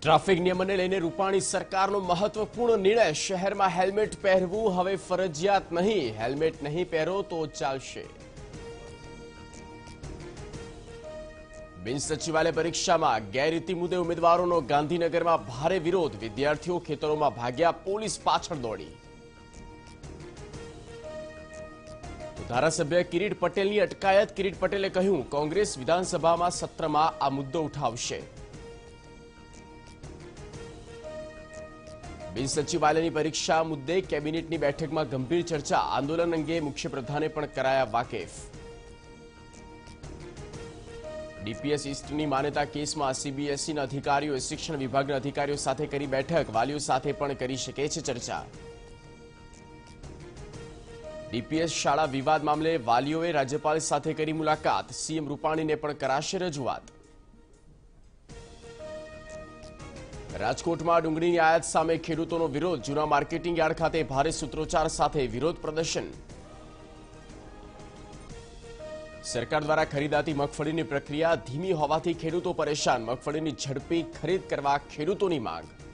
Traffic નિયમને લઈને રૂપાણી સરકારનો મહત્વપૂર્ણ નિર્ણય। શહેરમાં હેલ્મેટ પહેરવું હવે ફરજિયાત નહીં। હેલ્મેટ નહીં પહેરો તો ચાલશે। બિન સચિવાલય પરીક્ષામાં ગેરરીતિ મુદ્દે ઉમેદવારોનો ગાંધીનગરમાં ભારે વિરોધ। વિદ્યાર્થીઓ ખેતરોમાં ભાગ્યા, પોલીસ પાછળ દોડી। ધારાસભ્ય કિરીટ પટેલની અટકાયત। કિરીટ પટેલે કહ્યું, કોંગ્રેસ વિધાનસભામાં સત્રમાં આ મુદ્દો ઉઠાવશે। બિન સચિવાલયની પરીક્ષા મુદ્દે કેબિનેટની બેઠકમાં ગંભીર ચર્ચા। આંદોલન અંગે મુખ્યપ્રધાને પણ કરાયા વાકેફ। ડીપીએસ ઈસ્ટની માન્યતા કેસમાં સીબીએસઈના અધિકારીઓએ શિક્ષણ વિભાગના અધિકારીઓ સાથે કરી બેઠક। વાલીઓ સાથે પણ કરી શકે છે ચર્ચા। ડીપીએસ શાળા વિવાદ મામલે વાલીઓએ રાજ્યપાલ સાથે કરી મુલાકાત। સીએમ રૂપાણીને પણ કરાશે રજૂઆત। રાજકોટમાં ડુંગળીની આયાત સામે ખેડૂતોનો વિરોધ। જૂના માર્કેટિંગ યાર્ડ ખાતે ભારે સૂત્રોચ્ચાર સાથે વિરોધ પ્રદર્શન। સરકાર દ્વારા ખરીદાતી મગફળીની પ્રક્રિયા ધીમી હોવાથી ખેડૂતો પરેશાન। મગફળીની ઝડપી ખરીદ કરવા ખેડૂતોની માંગ।